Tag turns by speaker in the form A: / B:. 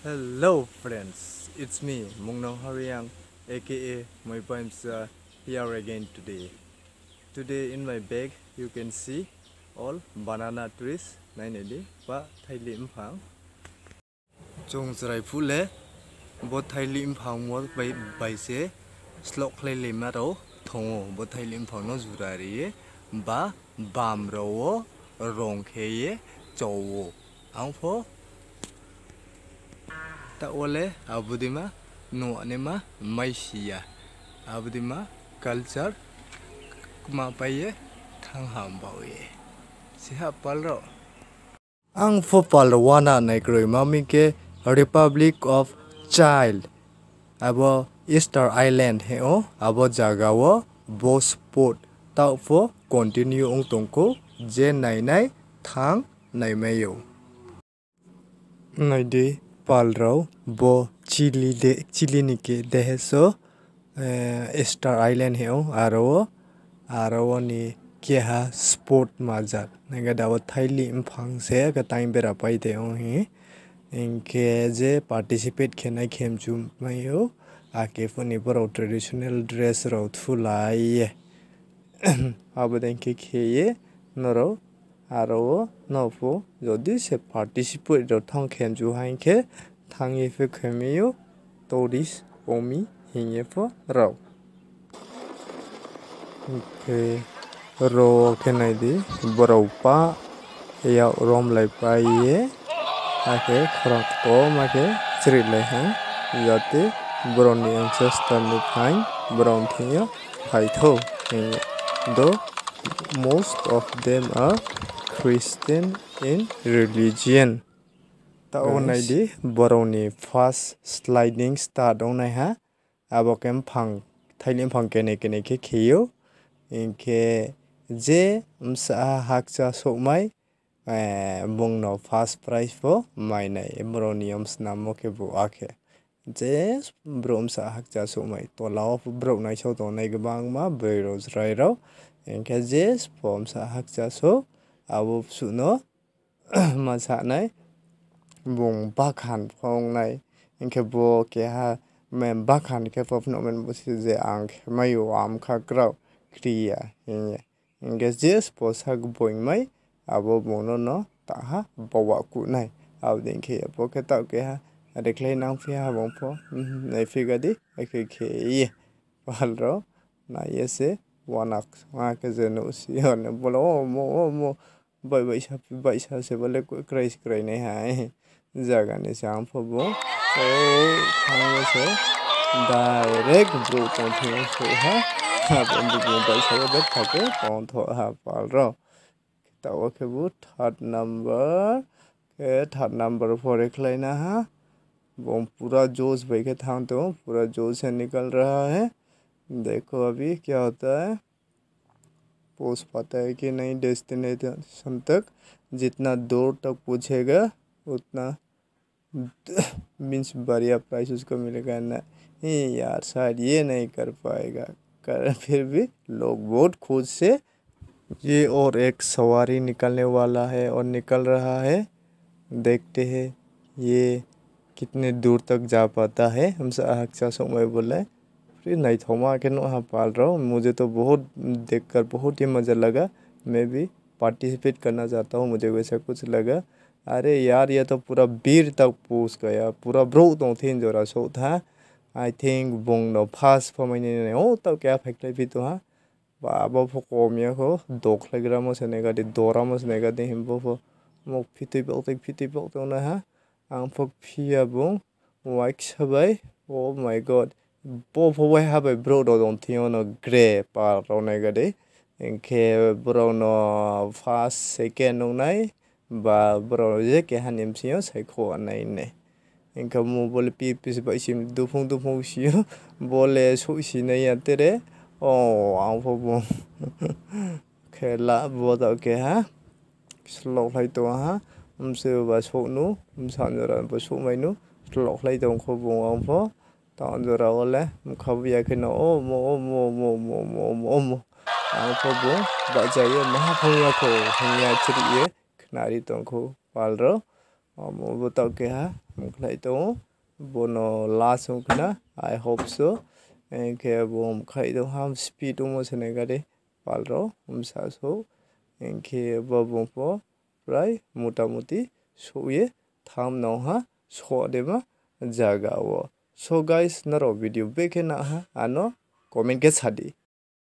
A: Hello friends, it's me Mungnong Hariang aka my poems here again today. Today in my bag you can see all banana trees nainedi ba thaili mphang. Chung cherai phule bo thaili mphang mo bai se slohkhlai le maro thongo bo thaili mphang no jurari ba bam ro rong kheye chowo angpho ta ole abudima no anema maisia abudima culture kuma paye thang ham bawe siha palro ang fo palwana naikroi mami ke Republic of Child abo Easter Island heo abo jaga wo bo sport ta fo continue ong tongko je nai thang nai mayo naide palro bo chili nike deheso Easter Island heo aro ni keha sport mazat naga dawo thaili mphang se ka time bera pai de ong hi inke je participate khenai khemchu mayo ake phoni boro traditional dress ro thulai abaden ke kheye noro aro nofo jodi se participate ro thang khemchu hainke thangi fe khemiyo toris omi hinge fo ro okay ro kenai di boraupa ya rom lai pai ake khrak to make chri lai ha yate broni ancestor ni fine brown thiya hai tho though most of them are Christian in religion ta onai di boroni first sliding start onai ha abokem phang thaili phang kene ke khiyo inke je umsa hakcha sokmai bongno first prize fo mainai broniums namo ke bu akhe je bromsa hakcha sokmai tolao brok nai so to nai gbang ma beros rai ro inke je pomsa hakcha so abo suno masa nai bong bakhan phong nai inke bo ke ha men bakhan ke popno men busi je ang mayo am kha kraw kriya inge je posak boing mai abo bono no ta ha bawa ku nai abdin ke bo ke ta ke ha reklai nang fi ha bong pho nai fi ga di ke ye palro na yese wanak ma ke je no si on bolo mo bai sa se bole krai nei hai jaga ni sam pho bo o thang se direct bro to thing so ha bom bu bai sa ba thake pon tho ha palro ta o ke bu third number for reklai na ha बम पूरा जोश भाई के थाम तो पूरा जोश से निकल रहा है देखो अभी क्या होता है पोस्ट पाता है कि नहीं डेस्टिनेशन तक जितना दूर तक पूछेगा उतना मीन्स बढ़िया प्राइस उसको मिलेगा ना यार शायद ये नहीं कर पाएगा फिर भी लोग बहुत खुद से ये और एक सवारी निकलने वाला है और निकल रहा है देखते हैं ये कितने दूर तक जा पाता है हमसे अच्छा समय बोला है फिर नहीं थोमा के नो हाँ पाल रहा हूँ मुझे तो बहुत देखकर बहुत ही मज़ा लगा मैं भी पार्टिसिपेट करना चाहता हूँ मुझे वैसा कुछ लगा अरे यार ये तो पूरा बीर तक पूछ गया पूरा ब्रो तो थे जोरा सो था आई थिंक बोंग नो फास्ट फॉर्मेने ओ तो क्या फैक्ट्री भी तो हाँ बाबा फोकोमिया को दोखलेग्रा मोसनेगा दे दोरा मोसनेगा दे हिम्बो फो मो फिटी बोलते ना हाँ आं फक फिया बुं वाइक सबाय ओ माय गॉड बो फवाय हाबाय ब्रो दं थियोनो ग्रे पार रौनायगा दे इनके ब्रो नो फर्स्ट सेकेंड नंनाय बा ब्रो जे के हानिम सियो साइखो नायने इनका मो बोले पिस बाइसिम दुफुं सियो बोले सोसिने यातेरे ओ आं फबो खेला बोदा के हा स्लॉकhlai तो हा umse ba soknu umsanjora ba sokmainu slohkhlai dong kho bong pho tanjora ole mkhabu ya khino o mo ang pho bo ba jaye ma phangya kho hanya chriye khnari tong kho palro बताओ के हा मुखलाई तो बोनो last मुखना I hope so इनके बोम खाई तो हम स्पीड मोसने गरे पालरो सासो इनके बबों पो प्राय मोटा मोटी सोये थाम नौहा सोदेमा जागा वो सो गाइस नरो वीडियो बेके ना हा आनो कमेंट के सादी